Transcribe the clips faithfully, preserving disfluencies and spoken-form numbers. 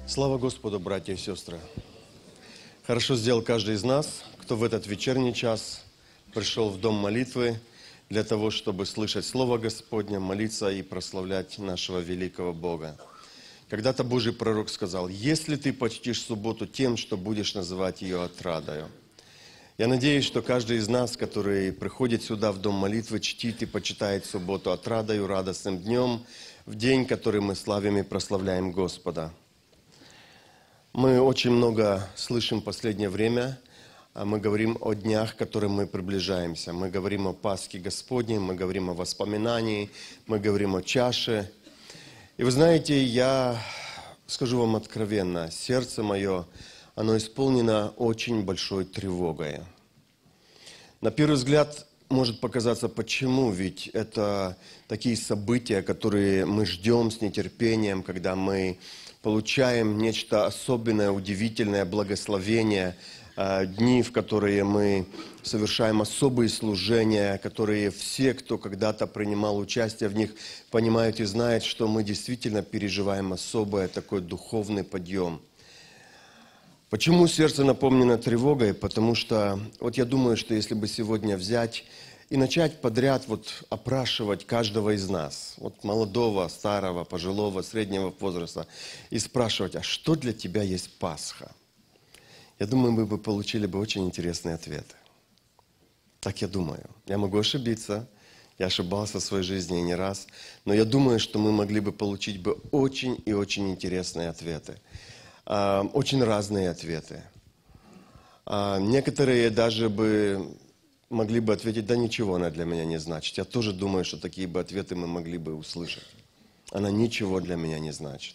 Слава Господу, братья и сестры! Хорошо сделал каждый из нас, кто в этот вечерний час пришел в дом молитвы для того, чтобы слышать Слово Господне, молиться и прославлять нашего великого Бога. Когда-то Божий пророк сказал: «Если ты почтишь субботу тем, что будешь называть ее отрадою». Я надеюсь, что каждый из нас, который приходит сюда в дом молитвы, чтит и почитает субботу отрадою, радостным днем, в день, который мы славим и прославляем Господа. Мы очень много слышим в последнее время, мы говорим о днях, к которым мы приближаемся. Мы говорим о Пасхе Господней, мы говорим о воспоминании, мы говорим о чаше. И вы знаете, я скажу вам откровенно, сердце мое, оно исполнено очень большой тревогой. На первый взгляд может показаться, почему, ведь это такие события, которые мы ждем с нетерпением, когда мы получаем нечто особенное, удивительное, благословение, дни, в которые мы совершаем особые служения, которые все, кто когда-то принимал участие в них, понимают и знают, что мы действительно переживаем особый такой духовный подъем. Почему сердце наполнено тревогой? Потому что, вот я думаю, что если бы сегодня взять и начать подряд вот опрашивать каждого из нас, вот молодого, старого, пожилого, среднего возраста, и спрашивать, а что для тебя есть Пасха? Я думаю, мы бы получили бы очень интересные ответы. Так я думаю. Я могу ошибиться, я ошибался в своей жизни и не раз, но я думаю, что мы могли бы получить бы очень и очень интересные ответы. Очень разные ответы. Некоторые даже бы могли бы ответить: да ничего она для меня не значит. Я тоже думаю, что такие бы ответы мы могли бы услышать. Она ничего для меня не значит.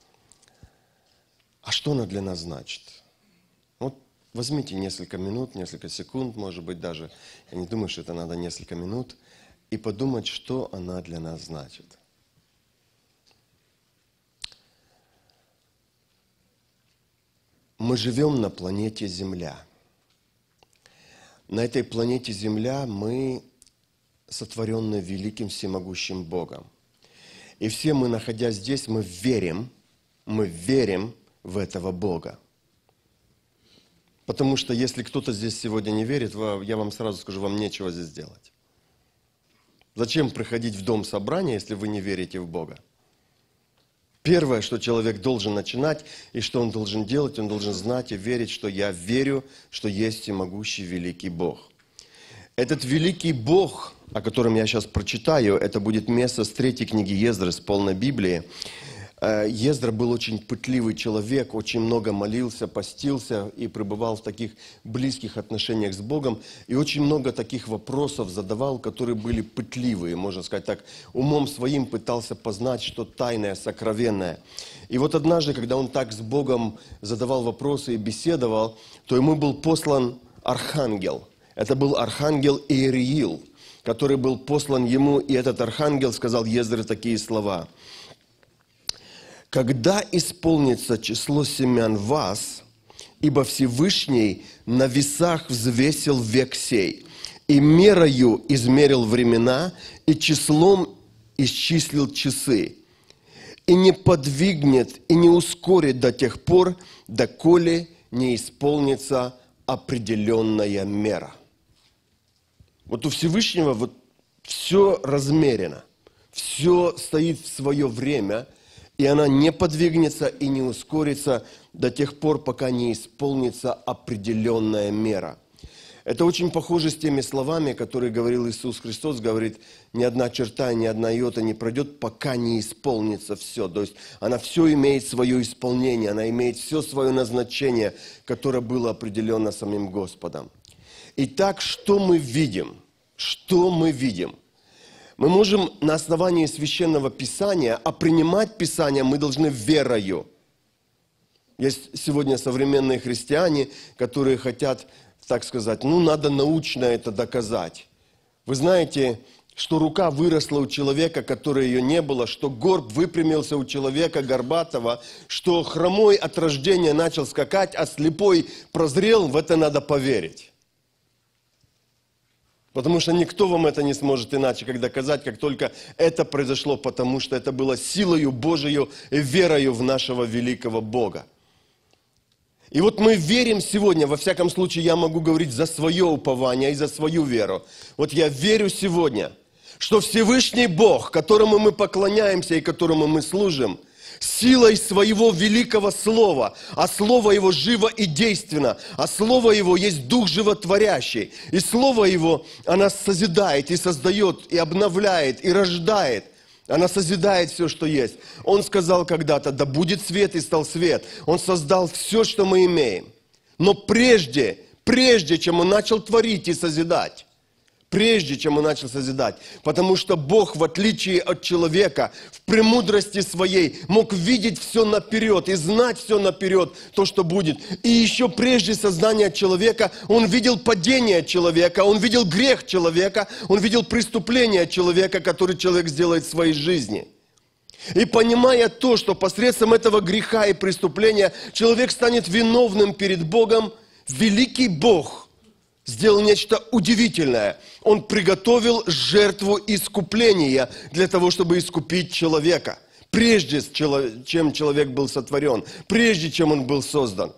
А что она для нас значит? Вот возьмите несколько минут, несколько секунд, может быть даже, я не думаю, что это надо несколько минут, и подумать, что она для нас значит. Мы живем на планете Земля. На этой планете Земля мы сотворены великим всемогущим Богом. И все мы, находясь здесь, мы верим, мы верим в этого Бога. Потому что если кто-то здесь сегодня не верит, я вам сразу скажу, вам нечего здесь делать. Зачем приходить в дом собрания, если вы не верите в Бога? Первое, что человек должен начинать, и что он должен делать, он должен знать и верить, что я верю, что есть всемогущий великий Бог. Этот великий Бог, о котором я сейчас прочитаю, это будет место с третьей книги Ездры, с полной Библии. Ездра был очень пытливый человек, очень много молился, постился и пребывал в таких близких отношениях с Богом. И очень много таких вопросов задавал, которые были пытливые, можно сказать так. Умом своим пытался познать что тайное, сокровенное. И вот однажды, когда он так с Богом задавал вопросы и беседовал, то ему был послан архангел. Это был архангел Иериил, который был послан ему, и этот архангел сказал Ездре такие слова: «Когда исполнится число семян вас, ибо Всевышний на весах взвесил век сей, и мерою измерил времена, и числом исчислил часы, и не подвигнет, и не ускорит до тех пор, доколе не исполнится определенная мера». Вот у Всевышнего вот все размерено, все стоит в свое время, и она не подвигнется и не ускорится до тех пор, пока не исполнится определенная мера. Это очень похоже с теми словами, которые говорил Иисус Христос, говорит, ни одна черта, ни одна йота не пройдет, пока не исполнится все. То есть она все имеет свое исполнение, она имеет все свое назначение, которое было определено самим Господом. Итак, что мы видим? Что мы видим? Мы можем на основании Священного Писания, а принимать Писание мы должны верою. Есть сегодня современные христиане, которые хотят, так сказать, ну, надо научно это доказать. Вы знаете, что рука выросла у человека, которой ее не было, что горб выпрямился у человека горбатого, что хромой от рождения начал скакать, а слепой прозрел, в это надо поверить. Потому что никто вам это не сможет иначе как доказать, как только это произошло, потому что это было силою Божию и верою в нашего великого Бога. И вот мы верим сегодня, во всяком случае я могу говорить за свое упование и за свою веру. Вот я верю сегодня, что Всевышний Бог, которому мы поклоняемся и которому мы служим, силой своего великого слова, а слово его живо и действенно, а слово его есть дух животворящий, и слово его, оно созидает и создает, и обновляет, и рождает. Она созидает все, что есть. Он сказал когда-то: да будет свет, и стал свет. Он создал все, что мы имеем. Но прежде, прежде чем он начал творить и созидать, прежде чем он начал созидать, потому что Бог, в отличие от человека, в премудрости своей мог видеть все наперед и знать все наперед, то, что будет. И еще прежде создания человека он видел падение человека, он видел грех человека, он видел преступление человека, который человек сделает в своей жизни. И понимая то, что посредством этого греха и преступления человек станет виновным перед Богом, великий Бог сделал нечто удивительное. Он приготовил жертву искупления для того, чтобы искупить человека, прежде чем человек был сотворен, прежде чем он был создан.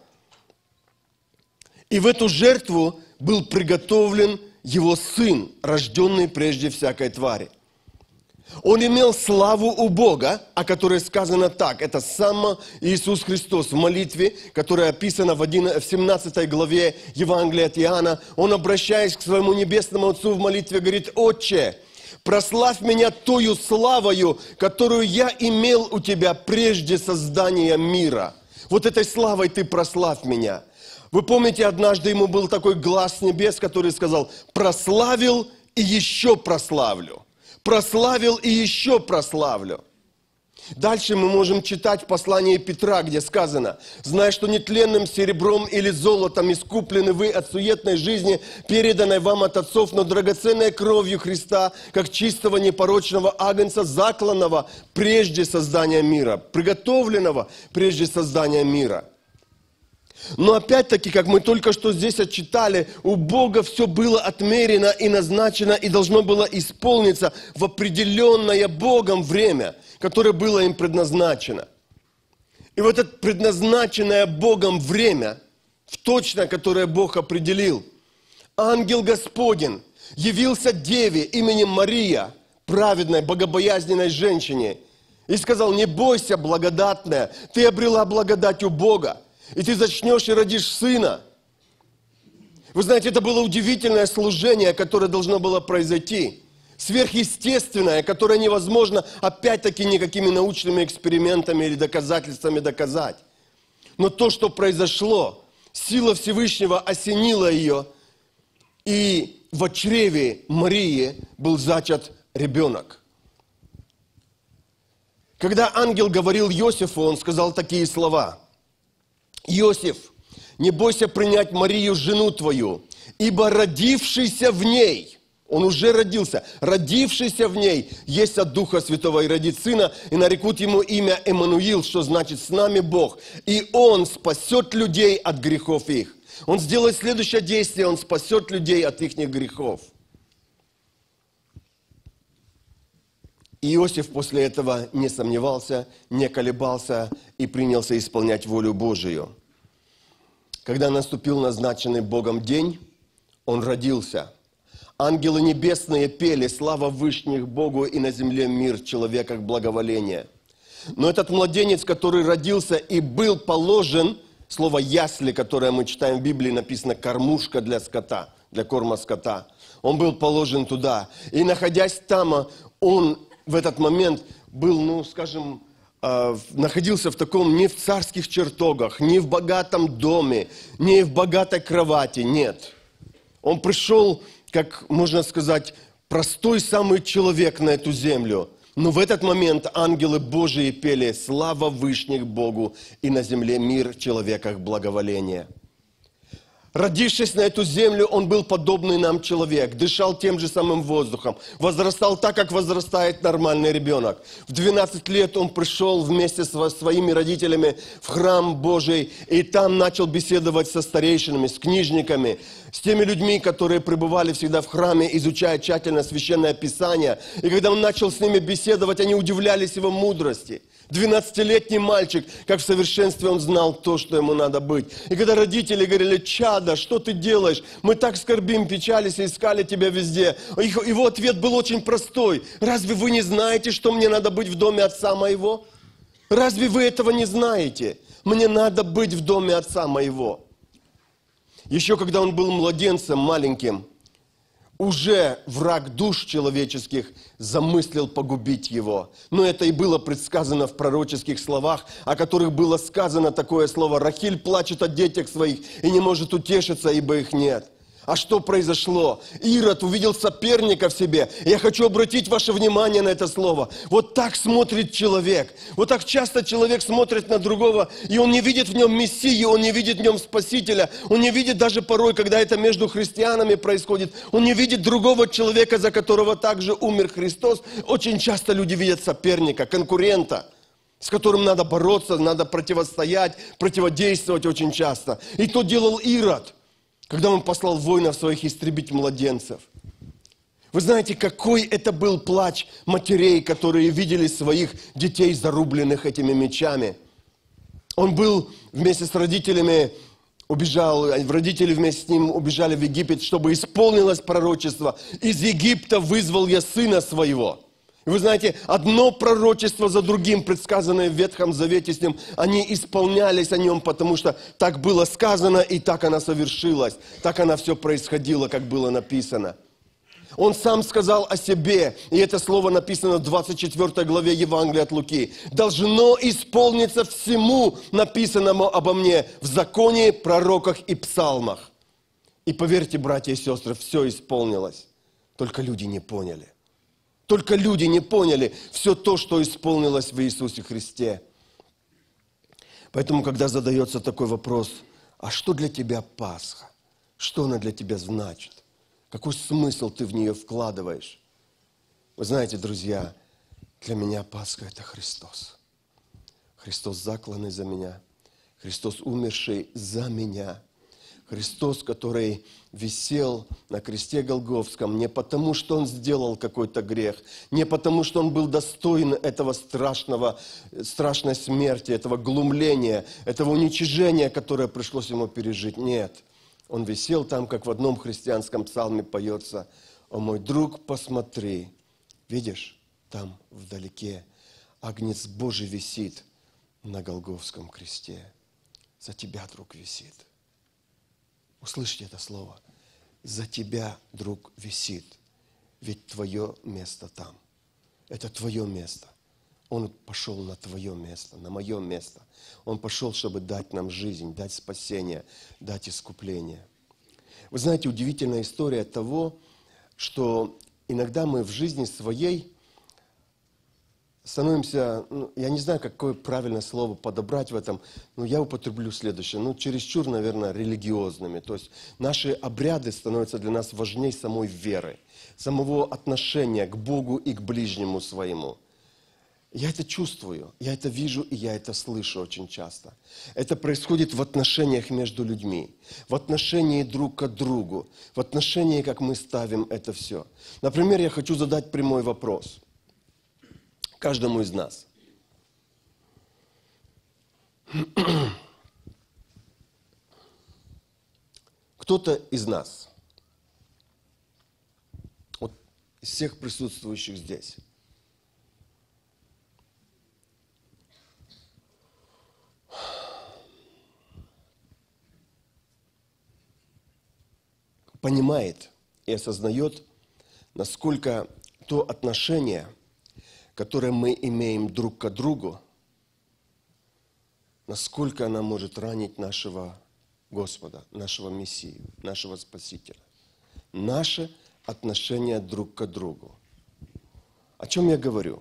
И в эту жертву был приготовлен его Сын, рожденный прежде всякой твари. Он имел славу у Бога, о которой сказано так. Это сам Иисус Христос в молитве, которая описана в семнадцатой главе Евангелия от Иоанна. Он, обращаясь к своему небесному Отцу в молитве, говорит: «Отче, прославь меня тою славою, которую я имел у Тебя прежде создания мира». Вот этой славой Ты прославь меня. Вы помните, однажды ему был такой глас с небес, который сказал: «Прославил и еще прославлю». Прославил и еще прославлю. Дальше мы можем читать в послании Петра, где сказано: «Зная, что нетленным серебром или золотом искуплены вы от суетной жизни, переданной вам от отцов, но драгоценной кровью Христа, как чистого непорочного агнца, закланного прежде создания мира», приготовленного прежде создания мира. Но опять-таки, как мы только что здесь отчитали, у Бога все было отмерено и назначено, и должно было исполниться в определенное Богом время, которое было им предназначено. И в это предназначенное Богом время, в точное, которое Бог определил, ангел Господень явился деве именем Мария, праведной, богобоязненной женщине, и сказал: «Не бойся, благодатная, ты обрела благодать у Бога, и ты зачнешь и родишь сына». Вы знаете, это было удивительное служение, которое должно было произойти. Сверхъестественное, которое невозможно, опять-таки, никакими научными экспериментами или доказательствами доказать. Но то, что произошло, сила Всевышнего осенила ее, и в чреве Марии был зачат ребенок. Когда ангел говорил Иосифу, он сказал такие слова: «Иосиф, не бойся принять Марию, жену твою, ибо родившийся в ней», он уже родился, родившийся в ней есть от Духа Святого, и родит сына, и нарекут ему имя Эммануил, что значит «с нами Бог», и он спасет людей от грехов их. Он сделает следующее действие: он спасет людей от их грехов. И Иосиф после этого не сомневался, не колебался и принялся исполнять волю Божию. Когда наступил назначенный Богом день, он родился. Ангелы небесные пели: «Слава Вышних Богу, и на земле мир, человеках благоволение». Но этот младенец, который родился и был положен, слово «ясли», которое мы читаем в Библии, написано «кормушка для скота», для корма скота. Он был положен туда. И, находясь там, он в этот момент был, ну, скажем, э, находился в таком, не в царских чертогах, не в богатом доме, не в богатой кровати, нет. Он пришел, как можно сказать, простой самый человек на эту землю. Но в этот момент ангелы Божии пели: «Слава Вышних Богу, и на земле мир, в человеках благоволение». Родившись на эту землю, он был подобный нам человек, дышал тем же самым воздухом, возрастал так, как возрастает нормальный ребенок. В двенадцать лет он пришел вместе со своими родителями в храм Божий, и там начал беседовать со старейшинами, с книжниками, с теми людьми, которые пребывали всегда в храме, изучая тщательно Священное Писание. И когда он начал с ними беседовать, они удивлялись его мудрости. двенадцатилетний мальчик, как в совершенстве он знал то, что ему надо быть. И когда родители говорили: «Чадо, что ты делаешь? Мы так скорбим, печались и искали тебя везде». Его ответ был очень простой: «Разве вы не знаете, что мне надо быть в доме отца моего? Разве вы этого не знаете? Мне надо быть в доме отца моего». Еще когда он был младенцем, маленьким, уже враг душ человеческих замыслил погубить его. Но это и было предсказано в пророческих словах, о которых было сказано такое слово: «Рахиль плачет о детях своих и не может утешиться, ибо их нет». А что произошло? Ирод увидел соперника в себе. Я хочу обратить ваше внимание на это слово. Вот так смотрит человек. Вот так часто человек смотрит на другого, и он не видит в нем Мессии, он не видит в нем Спасителя. Он не видит даже порой, когда это между христианами происходит, он не видит другого человека, за которого также умер Христос. Очень часто люди видят соперника, конкурента, с которым надо бороться, надо противостоять, противодействовать очень часто. И то делал Ирод, когда он послал воинов своих истребить младенцев. Вы знаете, какой это был плач матерей, которые видели своих детей зарубленных этими мечами. Он был вместе с родителями, убежал, родители вместе с ним убежали в Египет, чтобы исполнилось пророчество: «Из Египта вызвал я сына своего». И вы знаете, одно пророчество за другим, предсказанное в Ветхом Завете с ним, они исполнялись о нем, потому что так было сказано, и так оно совершилось. Так оно все происходило, как было написано. Он сам сказал о себе, и это слово написано в двадцать четвёртой главе Евангелия от Луки: «Должно исполниться всему написанному обо мне в законе, пророках и псалмах». И поверьте, братья и сестры, все исполнилось. Только люди не поняли. Только люди не поняли все то, что исполнилось в Иисусе Христе. Поэтому, когда задается такой вопрос: а что для тебя Пасха? Что она для тебя значит? Какой смысл ты в нее вкладываешь? Вы знаете, друзья, для меня Пасха – это Христос. Христос закланный за меня. Христос, умерший за меня. Христос, который висел на кресте Голгофском не потому, что Он сделал какой-то грех, не потому, что Он был достоин этого страшного, страшной смерти, этого глумления, этого уничижения, которое пришлось Ему пережить. Нет. Он висел там, как в одном христианском псалме поется: «О мой друг, посмотри, видишь, там вдалеке агнец Божий висит на Голгофском кресте. За тебя, друг, висит». Услышьте это слово. За тебя, друг, висит. Ведь твое место там. Это твое место. Он пошел на твое место, на мое место. Он пошел, чтобы дать нам жизнь, дать спасение, дать искупление. Вы знаете, удивительная история того, что иногда мы в жизни своей становимся, ну, я не знаю, какое правильное слово подобрать в этом, но я употреблю следующее, ну, чересчур, наверное, религиозными. То есть наши обряды становятся для нас важнее самой веры, самого отношения к Богу и к ближнему своему. Я это чувствую, я это вижу и я это слышу очень часто. Это происходит в отношениях между людьми, в отношении друг к другу, в отношении, как мы ставим это все. Например, я хочу задать прямой вопрос каждому из нас. Кто-то из нас, вот из всех присутствующих здесь, понимает и осознает, насколько то отношение, которое мы имеем друг к другу, насколько она может ранить нашего Господа, нашего Мессию, нашего Спасителя. Наше отношение друг к другу. О чем я говорю?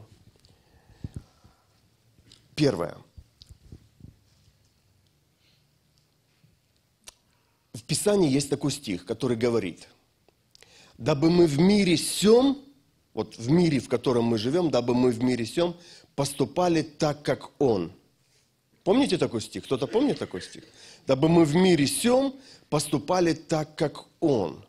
Первое. В Писании есть такой стих, который говорит: «Дабы мы в мире сем, вот в мире, в котором мы живем, дабы мы в мире сем поступали так, как Он». Помните такой стих? Кто-то помнит такой стих? «Дабы мы в мире сем поступали так, как Он».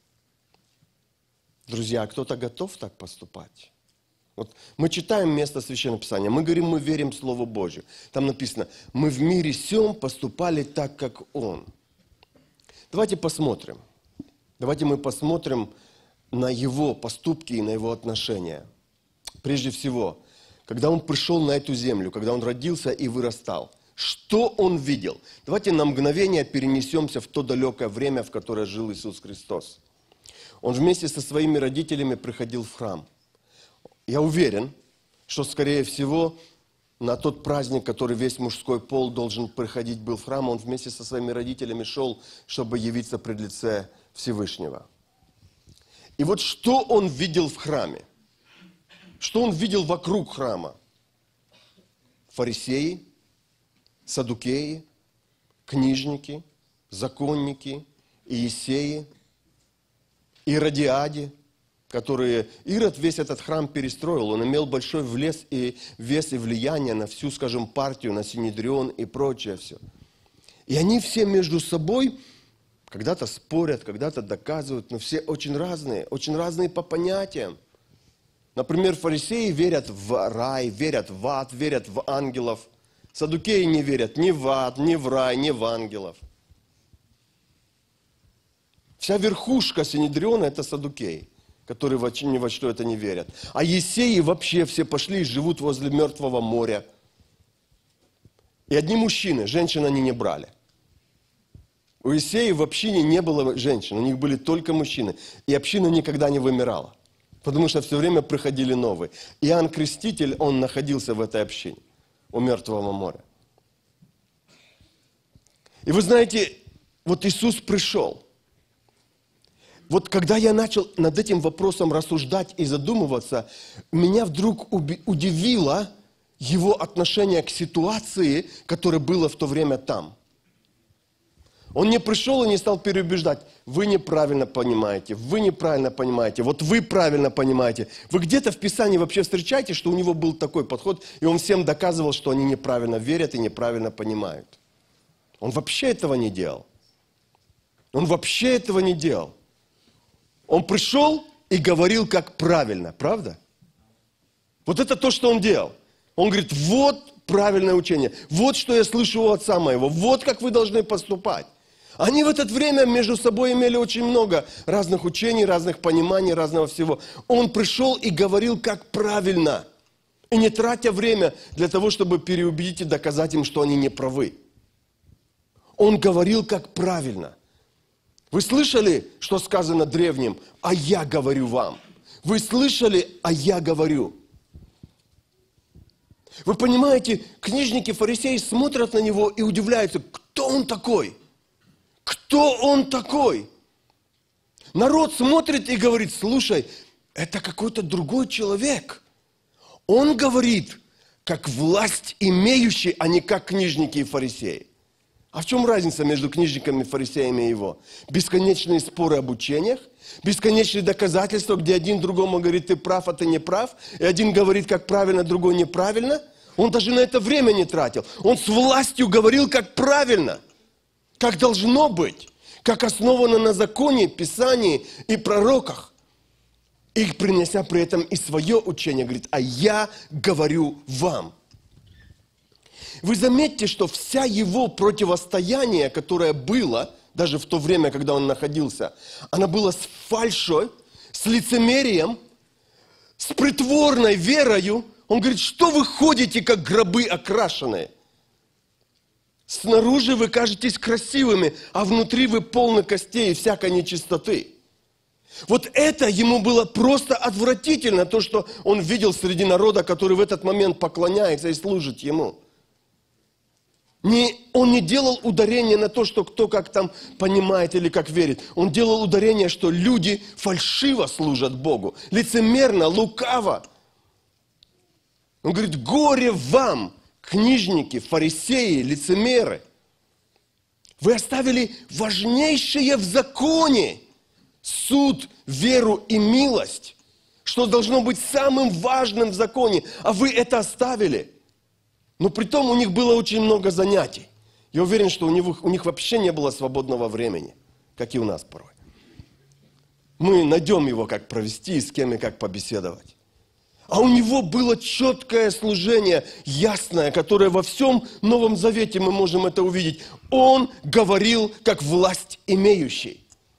Друзья, а кто-то готов так поступать? Вот мы читаем место Священного Писания, мы говорим, мы верим в Слово Божье. Там написано: «Мы в мире сем поступали так, как Он». Давайте посмотрим. Давайте мы посмотрим на Его поступки и на Его отношения. Прежде всего, когда Он пришел на эту землю, когда Он родился и вырастал, что Он видел? Давайте на мгновение перенесемся в то далекое время, в которое жил Иисус Христос. Он вместе со своими родителями приходил в храм. Я уверен, что, скорее всего, на тот праздник, который весь мужской пол должен приходить был в храм, он вместе со своими родителями шел, чтобы явиться пред лице Всевышнего. И вот что он видел в храме? Что он видел вокруг храма? Фарисеи, саддукеи, книжники, законники, иесеи, иродиади, которые Ирод весь этот храм перестроил. Он имел большой вес и, вес и влияние на всю, скажем, партию, на Синедрион и прочее все. И они все между собой когда-то спорят, когда-то доказывают, но все очень разные, очень разные по понятиям. Например, фарисеи верят в рай, верят в ад, верят в ангелов. Саддукеи не верят ни в ад, ни в рай, ни в ангелов. Вся верхушка Синедриона – это саддукеи, которые ни во что это не верят. А иесеи вообще все пошли и живут возле Мертвого моря. И одни мужчины, женщин они не брали. У иесеев в общине не было женщин, у них были только мужчины. И община никогда не вымирала, потому что все время приходили новые. Иоанн Креститель, он находился в этой общине, у Мертвого моря. И вы знаете, вот Иисус пришел. Вот когда я начал над этим вопросом рассуждать и задумываться, меня вдруг удивило его отношение к ситуации, которая была в то время там. Он не пришел и не стал переубеждать: вы неправильно понимаете, вы неправильно понимаете, вот вы правильно понимаете. Вы где-то в Писании вообще встречаете, что у него был такой подход, и он всем доказывал, что они неправильно верят и неправильно понимают. Он вообще этого не делал. Он вообще этого не делал. Он пришел и говорил, как правильно, правда? Вот это то, что он делал. Он говорит: вот правильное учение, вот что я слышу у отца моего, вот как вы должны поступать. Они в это время между собой имели очень много разных учений, разных пониманий, разного всего. Он пришел и говорил, как правильно. И не тратя время для того, чтобы переубедить и доказать им, что они не правы. Он говорил, как правильно. Вы слышали, что сказано древним? А я говорю вам. Вы слышали, а я говорю. Вы понимаете, книжники, фарисеи смотрят на него и удивляются, кто он такой? Кто он такой? Народ смотрит и говорит: слушай, это какой-то другой человек. Он говорит, как власть имеющий, а не как книжники и фарисеи. А в чем разница между книжниками, фарисеями и его? Бесконечные споры об учениях, бесконечные доказательства, где один другому говорит: ты прав, а ты не прав. И один говорит, как правильно, другой неправильно. Он даже на это время не тратил. Он с властью говорил, как правильно, как должно быть, как основано на законе, Писании и пророках. И принеся при этом и свое учение, говорит: а я говорю вам. Вы заметьте, что вся его противостояние, которое было, даже в то время, когда он находился, оно было с фальшой, с лицемерием, с притворной верою. Он говорит: что вы ходите, как гробы окрашенные? Снаружи вы кажетесь красивыми, а внутри вы полны костей и всякой нечистоты. Вот это ему было просто отвратительно, то, что он видел среди народа, который в этот момент поклоняется и служит ему. Не, он не делал ударения на то, что кто как там понимает или как верит. Он делал ударение, что люди фальшиво служат Богу, лицемерно, лукаво. Он говорит: горе вам, книжники, фарисеи, лицемеры. Вы оставили важнейшее в законе – суд, веру и милость, что должно быть самым важным в законе, а вы это оставили. Но при том у них было очень много занятий. Я уверен, что у них, у них вообще не было свободного времени, как и у нас порой. Мы найдем его, как провести, с кем и как побеседовать. А у него было четкое служение, ясное, которое во всем Новом Завете мы можем это увидеть. Он говорил, как власть имеющий.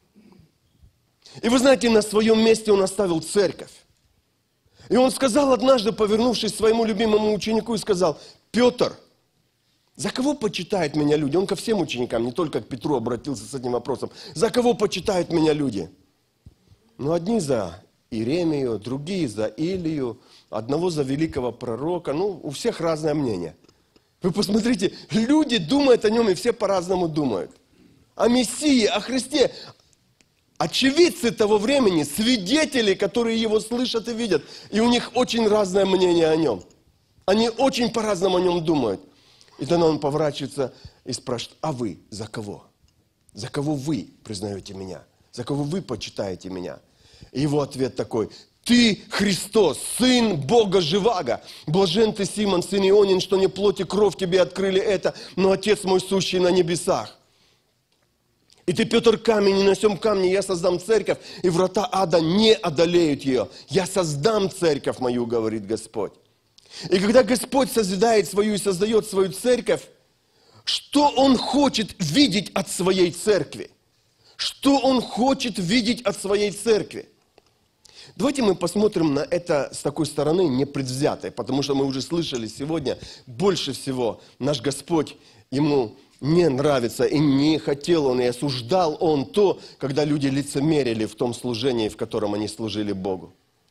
И вы знаете, на своем месте он оставил церковь. И он сказал однажды, повернувшись к своему любимому ученику, и сказал: Петр, за кого почитают меня люди? Он ко всем ученикам, не только к Петру обратился с этим вопросом. За кого почитают меня люди? Ну, одни за Иеремию, другие за Илию, одного за великого пророка. Ну, у всех разное мнение. Вы посмотрите, люди думают о нем, и все по-разному думают. О Мессии, о Христе. Очевидцы того времени, свидетели, которые его слышат и видят. И у них очень разное мнение о нем. Они очень по-разному о нем думают. И тогда он поворачивается и спрашивает: а вы за кого? За кого вы признаете меня? За кого вы почитаете меня? И его ответ такой: ты Христос, Сын Бога Живаго. Блажен ты, Симон, сын Ионин, что не плоть и кровь тебе открыли это, но Отец мой, сущий на небесах. И ты, Петр, камень, и на сем камне я создам церковь, и врата ада не одолеют ее. Я создам церковь мою, говорит Господь. И когда Господь созидает свою и создает свою церковь, что Он хочет видеть от своей церкви? Что Он хочет видеть от своей церкви? Давайте мы посмотрим на это с такой стороны, непредвзятой, потому что мы уже слышали сегодня, больше всего наш Господь, Ему не нравится, и не хотел Он, и осуждал Он то, когда люди лицемерили в том служении, в котором они служили Богу.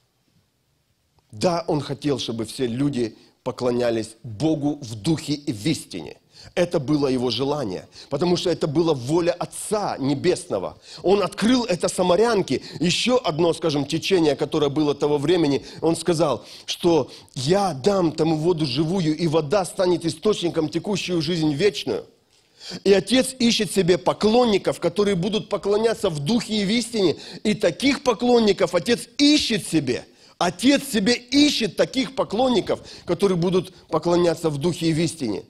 Да, Он хотел, чтобы все люди поклонялись Богу в духе и в истине. Это было Его желание, потому что это была воля Отца Небесного. Он открыл это самарянке. Еще одно, скажем, течение, которое было того времени, Он сказал, что «Я дам тому воду живую, и вода станет источником, текущую жизнь вечную». И Отец ищет себе поклонников, которые будут поклоняться в духе и в истине. И таких поклонников Отец ищет себе. Отец себе ищет таких поклонников, которые будут поклоняться в духе и в истине.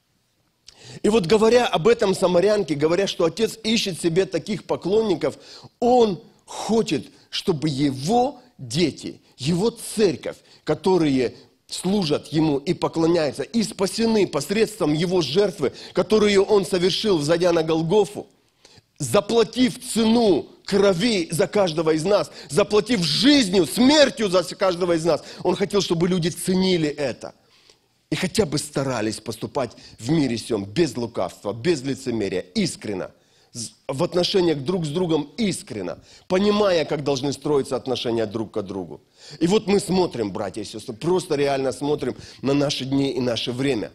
И вот говоря об этом самарянке, говоря, что Отец ищет себе таких поклонников, Он хочет, чтобы Его дети, Его церковь, которые служат Ему и поклоняются, и спасены посредством Его жертвы, которую Он совершил, взойдя на Голгофу, заплатив цену крови за каждого из нас, заплатив жизнью, смертью за каждого из нас, Он хотел, чтобы люди ценили это. И хотя бы старались поступать в мире сем без лукавства, без лицемерия, искренно, в отношениях друг с другом искренно, понимая, как должны строиться отношения друг к другу. И вот мы смотрим, братья и сестры, просто реально смотрим на наши дни и наше время.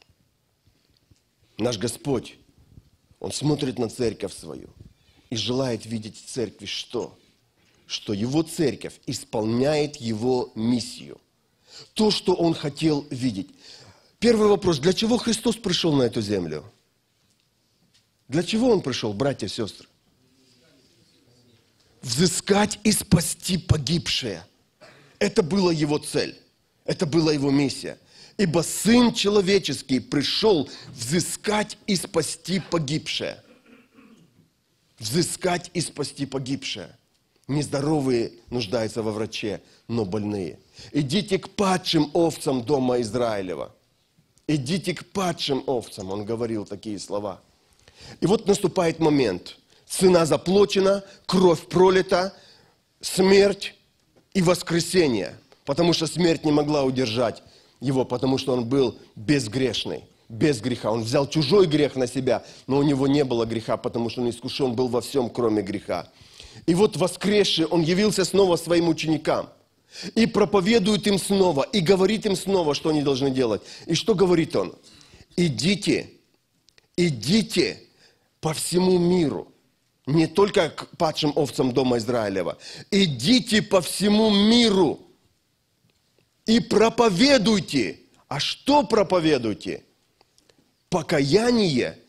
Наш Господь, Он смотрит на церковь свою и желает видеть в церкви что? Что Его церковь исполняет Его миссию. То, что Он хотел видеть. Первый вопрос. Для чего Христос пришел на эту землю? Для чего Он пришел, братья и сестры? Взыскать и спасти погибшее. Это была Его цель. Это была Его миссия. Ибо Сын Человеческий пришел взыскать и спасти погибшее. Взыскать и спасти погибшее. Нездоровые нуждаются во враче, но больные. Идите к падшим овцам дома Израилева. Идите к падшим овцам. Он говорил такие слова. И вот наступает момент. Цена заплачена, кровь пролита, смерть и воскресение. Потому что смерть не могла удержать его, потому что он был безгрешный, без греха. Он взял чужой грех на себя, но у него не было греха, потому что он искушен был во всем, кроме греха. И вот воскресший, он явился снова своим ученикам. И проповедует им снова, и говорит им снова, что они должны делать. И что говорит он? Идите, идите по всему миру. Не только к падшим овцам дома Израилева. Идите по всему миру и проповедуйте. А что проповедуйте? Покаяние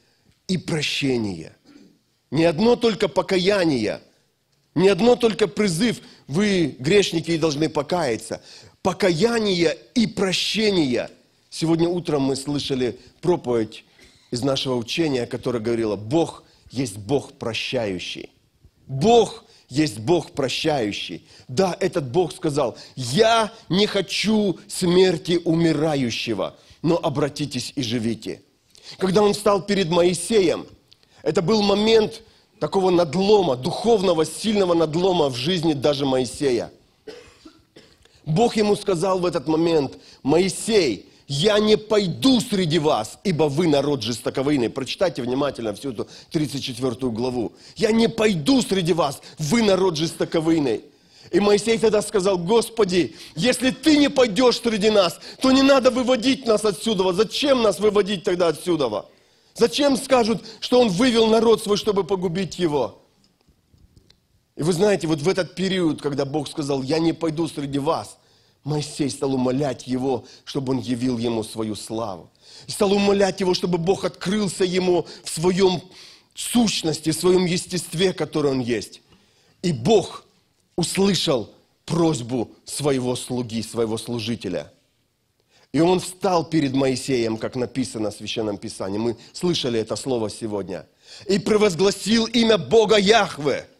и прощение. Не одно только покаяние, не одно только призыв, вы, грешники, должны покаяться. Покаяние и прощение. Сегодня утром мы слышали проповедь из нашего учения, которая говорила, Бог есть Бог прощающий. Бог есть Бог прощающий. Да, этот Бог сказал, я не хочу смерти умирающего, но обратитесь и живите. Когда Он стал перед Моисеем, это был момент такого надлома, духовного, сильного надлома в жизни даже Моисея. Бог ему сказал в этот момент, Моисей, я не пойду среди вас, ибо вы народ жестоковыйный. Прочитайте внимательно всю эту тридцать четвёртую главу. Я не пойду среди вас, вы народ жестоковыйный. И Моисей тогда сказал, Господи, если Ты не пойдешь среди нас, то не надо выводить нас отсюда. Зачем нас выводить тогда отсюда? Зачем скажут, что Он вывел народ свой, чтобы погубить его? И вы знаете, вот в этот период, когда Бог сказал, я не пойду среди вас, Моисей стал умолять Его, чтобы Он явил ему свою славу. И стал умолять Его, чтобы Бог открылся ему в своем сущности, в своем естестве, которое Он есть. И Бог услышал просьбу своего слуги, своего служителя. И он встал перед Моисеем, как написано в Священном Писании. Мы слышали это слово сегодня. И провозгласил имя Бога Яхве.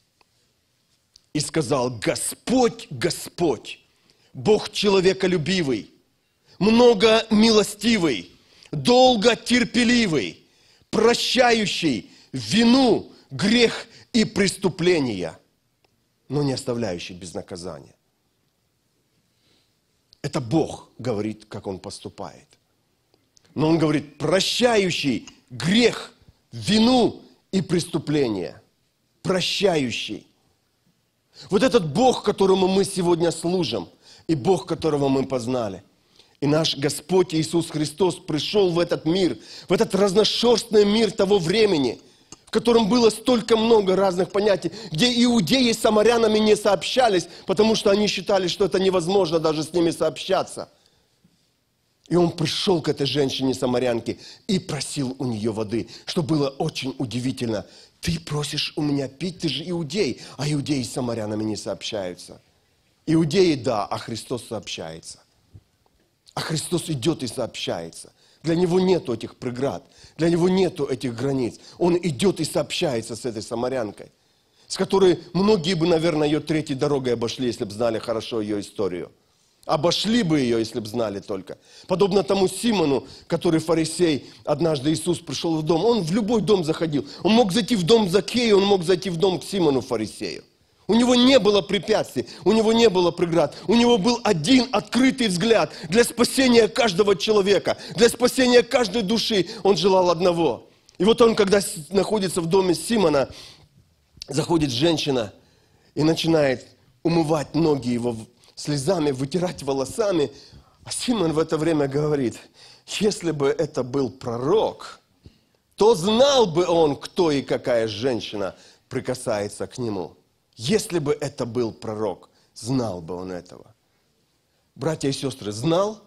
И сказал, Господь, Господь, Бог человеколюбивый, много милостивый, долго терпеливый, прощающий вину, грех и преступления, но не оставляющий без наказания. Это Бог говорит, как Он поступает. Но Он говорит, прощающий грех, вину и преступления. Прощающий. Вот этот Бог, которому мы сегодня служим, и Бог, которого мы познали. И наш Господь Иисус Христос пришел в этот мир, в этот разношерстный мир того времени, в котором было столько много разных понятий, где иудеи с самарянами не сообщались, потому что они считали, что это невозможно даже с ними сообщаться. И Он пришел к этой женщине-самарянке и просил у нее воды, что было очень удивительно. Ты просишь у меня пить, ты же иудей, а иудеи с самарянами не сообщаются. Иудеи, да, а Христос сообщается. А Христос идет и сообщается. Для Него нету этих преград, для Него нету этих границ. Он идет и сообщается с этой самарянкой, с которой многие бы, наверное, ее третьей дорогой обошли, если бы знали хорошо ее историю. Обошли бы ее, если бы знали только. Подобно тому Симону, который фарисей, однажды Иисус пришел в дом. Он в любой дом заходил. Он мог зайти в дом Закея, он мог зайти в дом к Симону фарисею. У него не было препятствий, у него не было преград. У него был один открытый взгляд для спасения каждого человека, для спасения каждой души. Он желал одного. И вот он, когда находится в доме Симона, заходит женщина и начинает умывать ноги его слезами, вытирать волосами. А Симон в это время говорит, если бы это был пророк, то знал бы он, кто и какая женщина прикасается к нему. Если бы это был пророк, знал бы он этого. Братья и сестры, знал?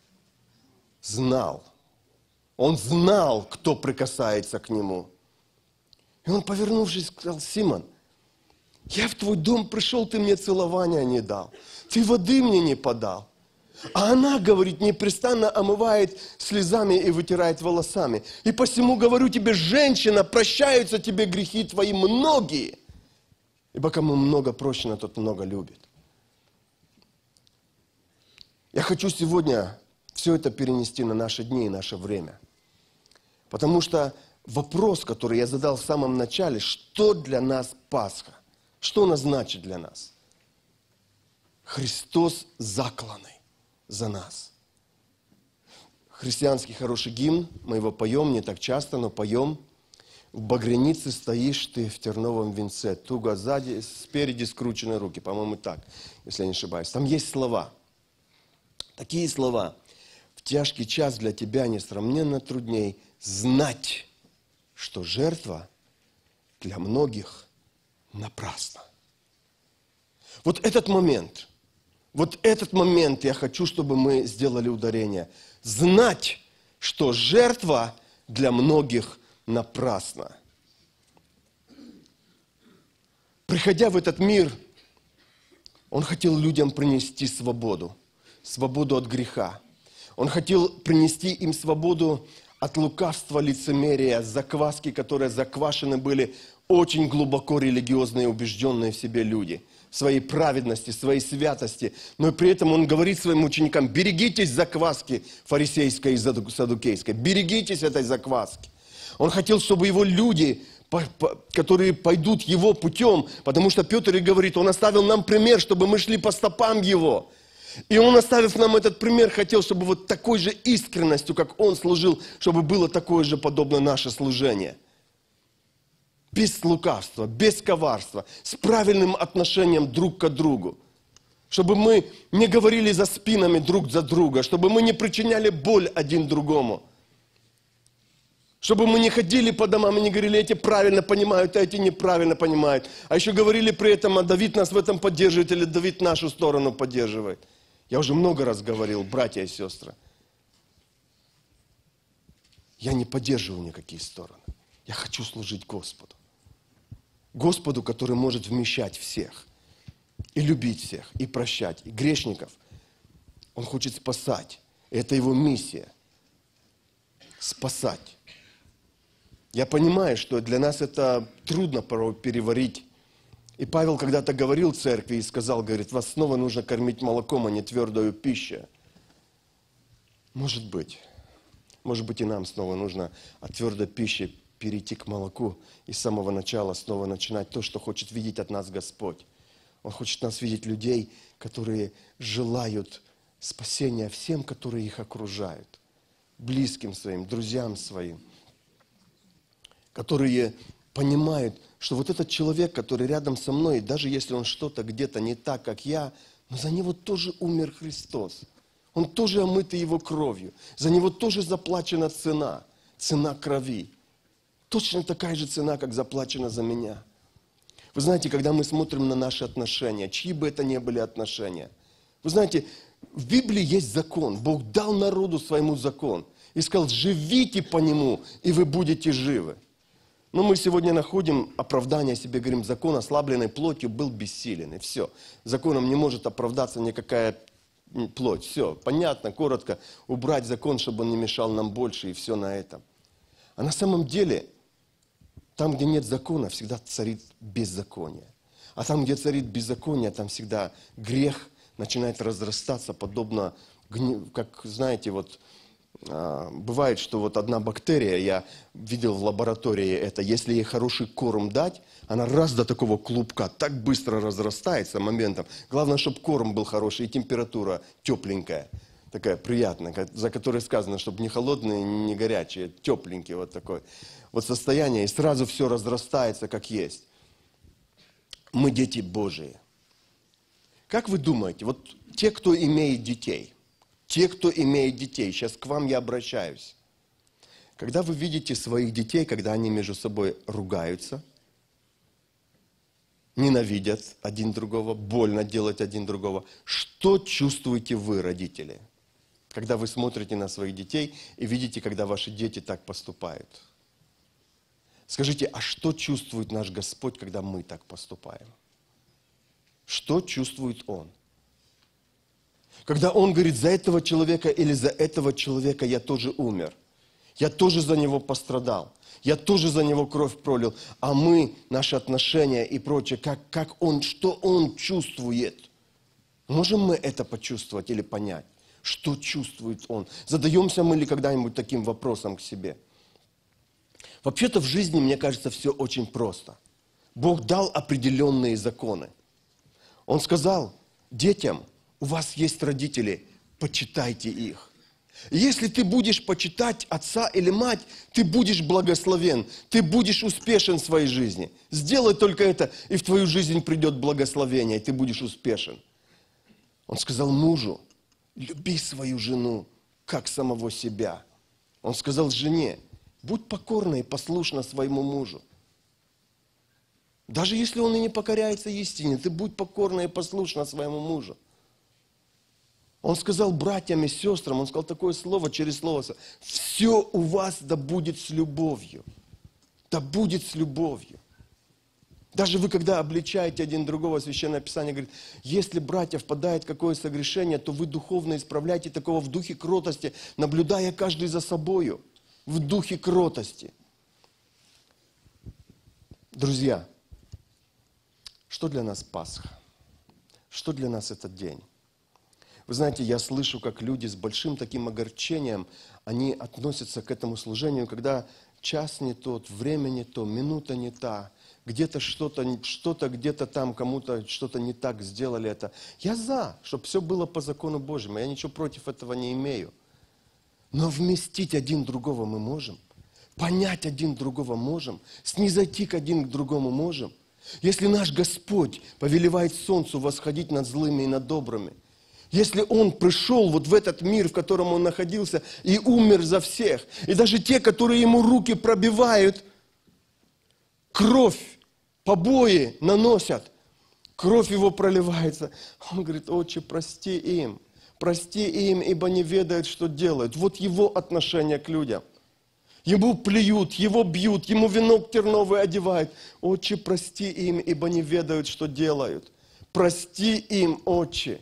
Знал. Он знал, кто прикасается к нему. И он, повернувшись, сказал, Симон, я в твой дом пришел, ты мне целования не дал. Ты воды мне не подал. А она, говорит, непрестанно омывает слезами и вытирает волосами. И посему говорю тебе, женщина, прощаются тебе грехи твои многие. Ибо кому много прощено, тот много любит. Я хочу сегодня все это перенести на наши дни и наше время. Потому что вопрос, который я задал в самом начале, что для нас Пасха? Что она значит для нас? Христос закланный за нас. Христианский хороший гимн, мы его поем не так часто, но поем. В багрянице стоишь ты в терновом венце, туго сзади, спереди скручены руки, по-моему, так, если я не ошибаюсь. Там есть слова, такие слова. В тяжкий час для тебя несравненно трудней знать, что жертва для многих напрасна. Вот этот момент, вот этот момент я хочу, чтобы мы сделали ударение. Знать, что жертва для многих напрасно. Приходя в этот мир, Он хотел людям принести свободу. Свободу от греха. Он хотел принести им свободу от лукавства, лицемерия, закваски, которые заквашены были очень глубоко религиозные, убежденные в себе люди. В своей праведности, в своей святости. Но при этом Он говорит своим ученикам: берегитесь закваски фарисейской и саддукейской. Берегитесь этой закваски. Он хотел, чтобы Его люди, которые пойдут Его путем, потому что Петр и говорит, Он оставил нам пример, чтобы мы шли по стопам Его. И Он, оставив нам этот пример, хотел, чтобы вот такой же искренностью, как Он служил, чтобы было такое же подобно наше служение. Без лукавства, без коварства, с правильным отношением друг к другу. Чтобы мы не говорили за спинами друг за друга, чтобы мы не причиняли боль один другому. Чтобы мы не ходили по домам и не говорили, эти правильно понимают, а эти неправильно понимают. А еще говорили при этом, а Давид нас в этом поддерживает, или Давид нашу сторону поддерживает. Я уже много раз говорил, братья и сестры. Я не поддерживаю никакие стороны. Я хочу служить Господу. Господу, который может вмещать всех. И любить всех, и прощать, и грешников. Он хочет спасать. Это Его миссия. Спасать. Я понимаю, что для нас это трудно порой переварить. И Павел когда-то говорил церкви и сказал, говорит, вас снова нужно кормить молоком, а не твердою пищей. Может быть. Может быть, и нам снова нужно от твердой пищи перейти к молоку и с самого начала снова начинать то, что хочет видеть от нас Господь. Он хочет нас видеть людей, которые желают спасения всем, которые их окружают. Близким своим, друзьям своим. Которые понимают, что вот этот человек, который рядом со мной, даже если он что-то где-то не так, как я, но за него тоже умер Христос. Он тоже омытый Его кровью. За него тоже заплачена цена. Цена крови. Точно такая же цена, как заплачена за меня. Вы знаете, когда мы смотрим на наши отношения, чьи бы это ни были отношения, вы знаете, в Библии есть закон. Бог дал народу своему закон. И сказал, живите по нему, и вы будете живы. Но мы сегодня находим оправдание себе, говорим, закон ослабленной плотью был бессилен. И все. Законом не может оправдаться никакая плоть. Все. Понятно, коротко. Убрать закон, чтобы он не мешал нам больше, и все на этом. А на самом деле, там, где нет закона, всегда царит беззаконие. А там, где царит беззаконие, там всегда грех начинает разрастаться, подобно, как, знаете, вот, бывает, что вот одна бактерия, я видел в лаборатории это, если ей хороший корм дать, она раз до такого клубка так быстро разрастается моментом. Главное, чтобы корм был хороший и температура тепленькая, такая приятная, за которой сказано, чтобы не холодные, не горячие, тепленький вот такой. Вот состояние, и сразу все разрастается, как есть. Мы дети Божии. Как вы думаете, вот те, кто имеет детей, те, кто имеет детей, сейчас к вам я обращаюсь. Когда вы видите своих детей, когда они между собой ругаются, ненавидят один другого, больно делать один другого, что чувствуете вы, родители, когда вы смотрите на своих детей и видите, когда ваши дети так поступают? Скажите, а что чувствует наш Господь, когда мы так поступаем? Что чувствует Он? Когда Он говорит, за этого человека или за этого человека я тоже умер. Я тоже за него пострадал. Я тоже за него кровь пролил. А мы, наши отношения и прочее, как, как Он, что Он чувствует? Можем мы это почувствовать или понять? Что чувствует Он? Задаемся мы ли когда-нибудь таким вопросом к себе? Вообще-то в жизни, мне кажется, все очень просто. Бог дал определенные законы. Он сказал детям, у вас есть родители, почитайте их. Если ты будешь почитать отца или мать, ты будешь благословен, ты будешь успешен в своей жизни. Сделай только это, и в твою жизнь придет благословение, и ты будешь успешен. Он сказал мужу, люби свою жену, как самого себя. Он сказал жене, будь покорна и послушна своему мужу. Даже если он и не покоряется истине, ты будь покорна и послушна своему мужу. Он сказал братьям и сестрам, он сказал такое слово через слово, все у вас да будет с любовью. да будет с любовью. Даже вы, когда обличаете один другого, Священное Писание говорит, если братья впадает в какое согрешение, то вы духовно исправляйте такого в духе кротости, наблюдая каждый за собою, в духе кротости. Друзья, что для нас Пасха? Что для нас этот день? Вы знаете, я слышу, как люди с большим таким огорчением, они относятся к этому служению, когда час не тот, время не то, минута не та, где-то что-то, что-то где-то там кому-то что-то не так сделали это. Я за, чтобы все было по закону Божьему, я ничего против этого не имею. Но вместить один другого мы можем, понять один другого можем, снизойти к один к другому можем. Если наш Господь повелевает солнцу восходить над злыми и над добрыми, если Он пришел вот в этот мир, в котором Он находился, и умер за всех, и даже те, которые Ему руки пробивают, кровь, побои наносят, кровь Его проливается, Он говорит, Отче, прости им, прости им, ибо не ведают, что делают. Вот Его отношение к людям. Ему плюют, Его бьют, Ему венок терновый одевают. Отче, прости им, ибо не ведают, что делают. Прости им, Отче.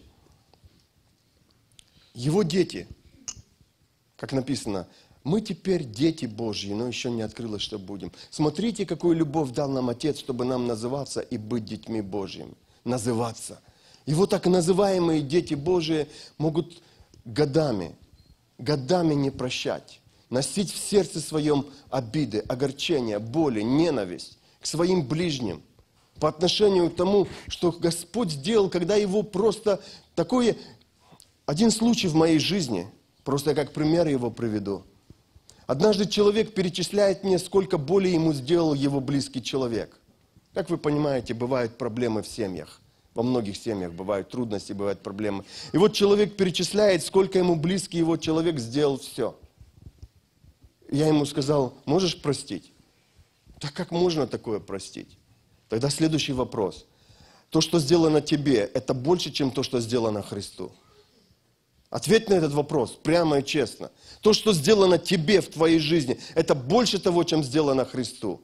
Его дети, как написано, мы теперь дети Божьи, но еще не открылось, что будем. Смотрите, какую любовь дал нам Отец, чтобы нам называться и быть детьми Божьими. Называться. И вот так называемые дети Божьи могут годами, годами не прощать. Носить в сердце своем обиды, огорчения, боли, ненависть к своим ближним. По отношению к тому, что Господь сделал, когда Его просто такое... Один случай в моей жизни, просто я как пример его приведу. Однажды человек перечисляет мне, сколько боли ему сделал его близкий человек. Как вы понимаете, бывают проблемы в семьях. Во многих семьях бывают трудности, бывают проблемы. И вот человек перечисляет, сколько ему близкий его человек сделал все. Я ему сказал, можешь простить? Так как можно такое простить? Тогда следующий вопрос. То, что сделано тебе, это больше, чем то, что сделано Христу? Ответь на этот вопрос прямо и честно. То, что сделано тебе в твоей жизни, это больше того, чем сделано Христу.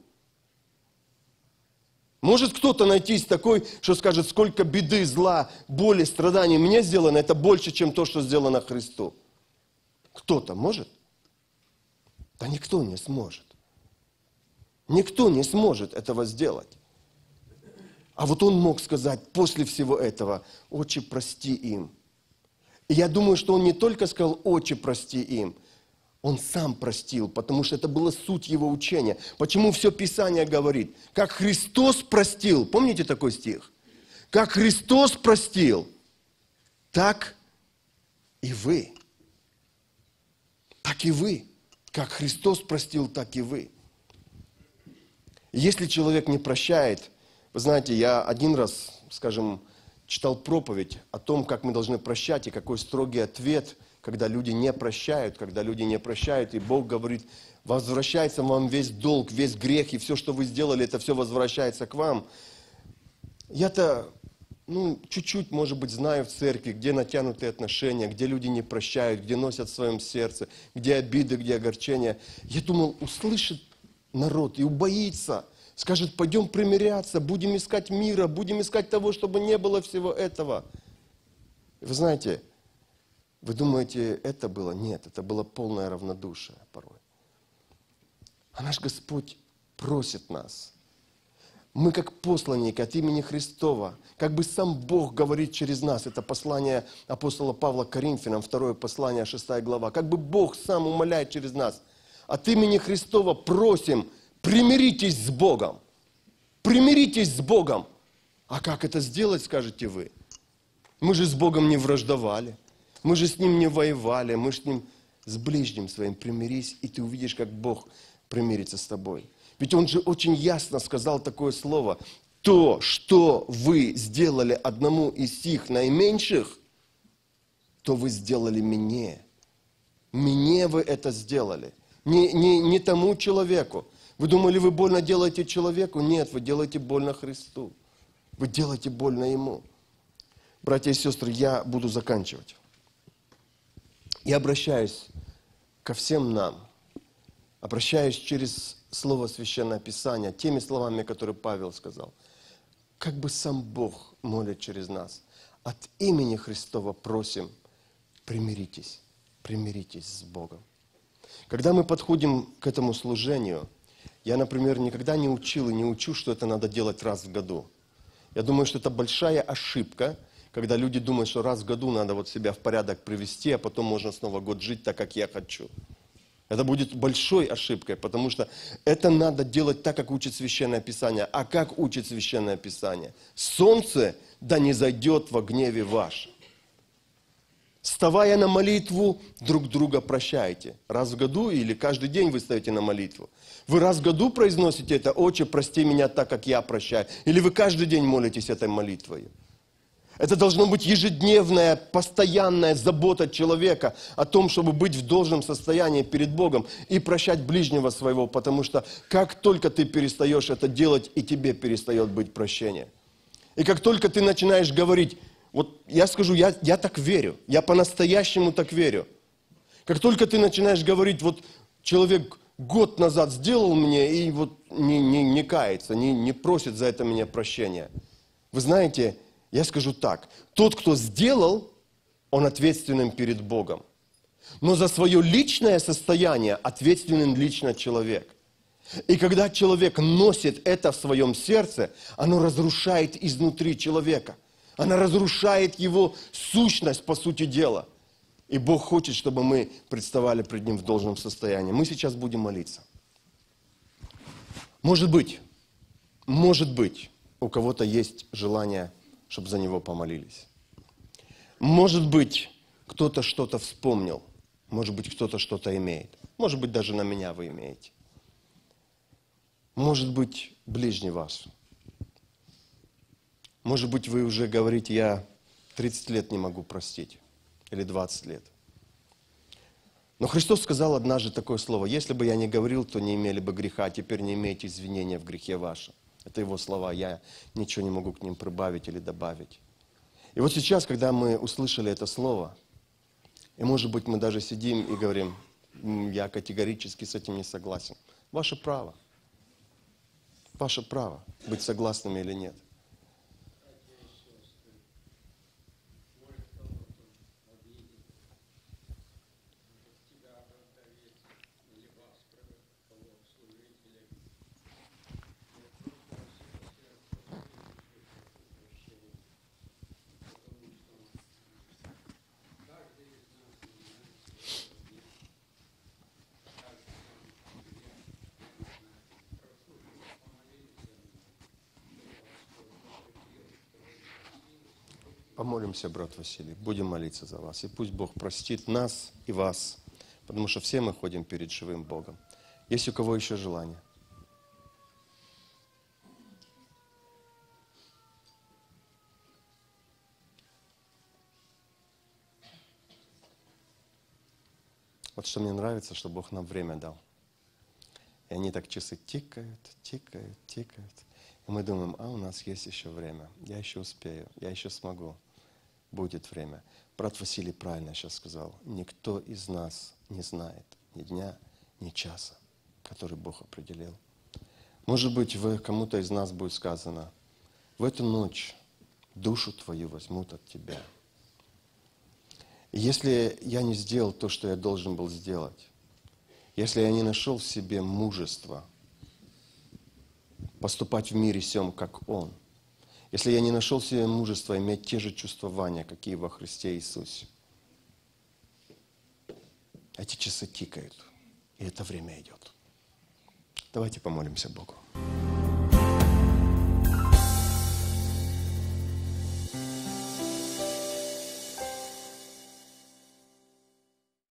Может кто-то найтись такой, что скажет, сколько беды, зла, боли, страданий мне сделано, это больше, чем то, что сделано Христу. Кто-то может? Да никто не сможет. Никто не сможет этого сделать. А вот он мог сказать после всего этого, Отче, прости им. И я думаю, что он не только сказал, Отче, прости им, он сам простил, потому что это была суть его учения. Почему все Писание говорит? Как Христос простил, помните такой стих? Как Христос простил, так и вы. Так и вы. Как Христос простил, так и вы. Если человек не прощает, вы знаете, я один раз, скажем, читал проповедь о том, как мы должны прощать, и какой строгий ответ, когда люди не прощают, когда люди не прощают, и Бог говорит, возвращается вам весь долг, весь грех, и все, что вы сделали, это все возвращается к вам. Я-то, ну, чуть-чуть, может быть, знаю в церкви, где натянутые отношения, где люди не прощают, где носят в своем сердце, где обиды, где огорчения. Я думал, услышит народ и убоится. Скажет, пойдем примиряться, будем искать мира, будем искать того, чтобы не было всего этого. Вы знаете, вы думаете, это было? Нет, это было полное равнодушие порой. А наш Господь просит нас. Мы как посланники от имени Христова, как бы сам Бог говорит через нас. Это послание апостола Павла к Коринфянам, второе послание, шестая глава. Как бы Бог сам умоляет через нас. От имени Христова просим, примиритесь с Богом. Примиритесь с Богом. А как это сделать, скажете вы? Мы же с Богом не враждовали. Мы же с Ним не воевали. Мы с Ним, с ближним своим примирись, и ты увидишь, как Бог примирится с тобой. Ведь Он же очень ясно сказал такое слово. То, что вы сделали одному из сих наименьших, то вы сделали мне. Мне вы это сделали. Не, не, не тому человеку. Вы думали, вы больно делаете человеку? Нет, вы делаете больно Христу. Вы делаете больно Ему. Братья и сестры, я буду заканчивать. Я обращаюсь ко всем нам. обращаясь через Слово Священное Писание, теми словами, которые Павел сказал, как бы сам Бог молит через нас. От имени Христова просим, примиритесь, примиритесь с Богом. Когда мы подходим к этому служению, я, например, никогда не учил и не учу, что это надо делать раз в году. Я думаю, что это большая ошибка, когда люди думают, что раз в году надо вот себя в порядок привести, а потом можно снова год жить так, как я хочу. Это будет большой ошибкой, потому что это надо делать так, как учит Священное Писание. А как учит Священное Писание? Солнце да не зайдет во гневе ваш. Вставая на молитву, друг друга прощайте. Раз в году или каждый день вы встаете на молитву. Вы раз в году произносите это: «Отче, прости меня так, как я прощаю». Или вы каждый день молитесь этой молитвой. Это должно быть ежедневная, постоянная забота человека о том, чтобы быть в должном состоянии перед Богом и прощать ближнего своего, потому что как только ты перестаешь это делать, и тебе перестает быть прощение. И как только ты начинаешь говорить, вот я скажу, я, я так верю, я по-настоящему так верю. Как только ты начинаешь говорить, вот человек год назад сделал мне и вот не, не, не кается, не, не просит за это меня прощения. Вы знаете, я скажу так, тот, кто сделал, он ответственен перед Богом. Но за свое личное состояние ответственен лично человек. И когда человек носит это в своем сердце, оно разрушает изнутри человека. Оно разрушает его сущность, по сути дела. И Бог хочет, чтобы мы представали пред Ним в должном состоянии. Мы сейчас будем молиться. Может быть, может быть, у кого-то есть желание, чтобы за него помолились. Может быть, кто-то что-то вспомнил. Может быть, кто-то что-то имеет. Может быть, даже на меня вы имеете. Может быть, ближний ваш. Может быть, вы уже говорите: я тридцать лет не могу простить. Или двадцать лет. Но Христос сказал однажды такое слово: если бы я не говорил, то не имели бы греха, а теперь не имеете извинения в грехе вашем. Это Его слова, я ничего не могу к ним прибавить или добавить. И вот сейчас, когда мы услышали это слово, и может быть мы даже сидим и говорим: я категорически с этим не согласен. Ваше право. Ваше право быть согласными или нет. Помолимся, брат Василий, будем молиться за вас. И пусть Бог простит нас и вас, потому что все мы ходим перед живым Богом. Есть у кого еще желание? Вот что мне нравится, что Бог нам время дал. И они так часы тикают, тикают, тикают. И мы думаем: а у нас есть еще время, я еще успею, я еще смогу. Будет время. Брат Василий правильно сейчас сказал: никто из нас не знает ни дня, ни часа, который Бог определил. Может быть, в кому-то из нас будет сказано: в эту ночь душу твою возьмут от тебя. И если я не сделал то, что я должен был сделать, если я не нашел в себе мужества поступать в мире сем, как Он, если я не нашел в себе мужества иметь те же чувствования, какие во Христе Иисусе, эти часы тикают, и это время идет. Давайте помолимся Богу.